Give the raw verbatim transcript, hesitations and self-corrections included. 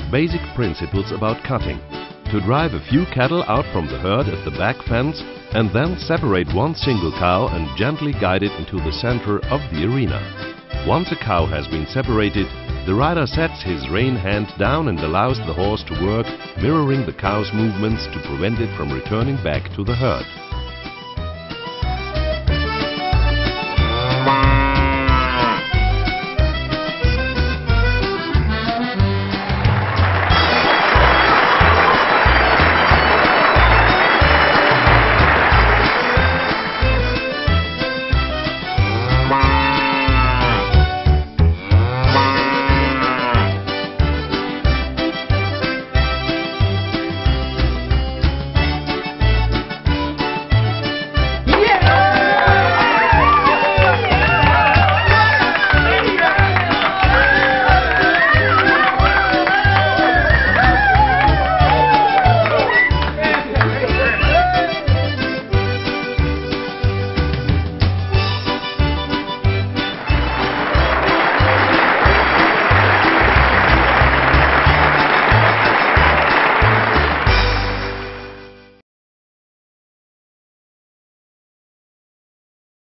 basic principles about cutting. To drive a few cattle out from the herd at the back fence and then separate one single cow and gently guide it into the center of the arena. Once a cow has been separated, the rider sets his rein hand down and allows the horse to work, mirroring the cow's movements to prevent it from returning back to the herd.